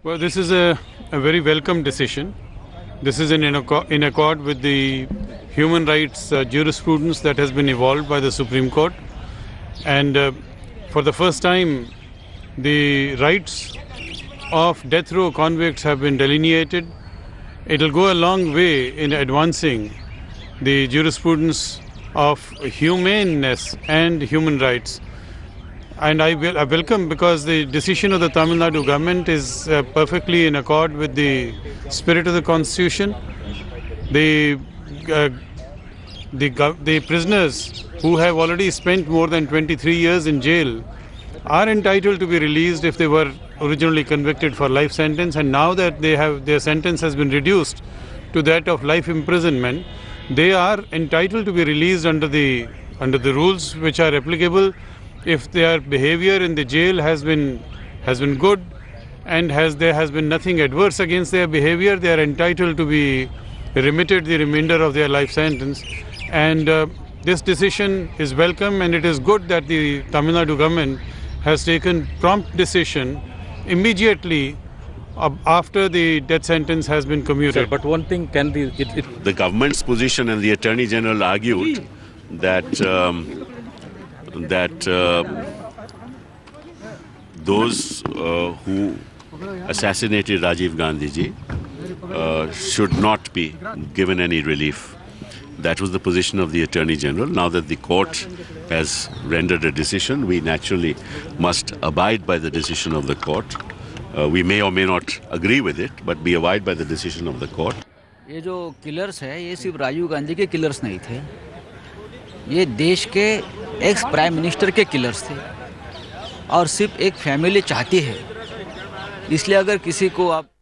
Well, this is a very welcome decision. This is in accord with the human rights jurisprudence that has been evolved by the Supreme Court. And for the first time, the rights of death row convicts have been delineated. It will go a long way in advancing the jurisprudence of humaneness and human rights. And I welcome, because the decision of the Tamil Nadu government is perfectly in accord with the spirit of the constitution. The prisoners who have already spent more than 23 years in jail are entitled to be released if they were originally convicted for life sentence, and now that their sentence has been reduced to that of life imprisonment, they are entitled to be released under the rules which are applicable. If their behavior in the jail has been good and there has been nothing adverse against their behavior, they are entitled to be remitted the remainder of their life sentence. And this decision is welcome, and it is good that the Tamil Nadu government has taken prompt decision immediately after the death sentence has been commuted. Sir, but one thing can be... The government's position, and the Attorney General argued that those who assassinated Rajiv Gandhi ji should not be given any relief. That was the position of the Attorney General. Now that the court has rendered a decision, we naturally must abide by the decision of the court. We may or may not agree with it, but we abide by the decision of the court. ये जो killers है, ये सिर्फ राजीव गांधी के killers नहीं थे, ये देश के एक्स प्राइम मिनिस्टर के किलर्स थे, और सिर्फ एक फैमिली चाहती है, इसलिए अगर किसी को आप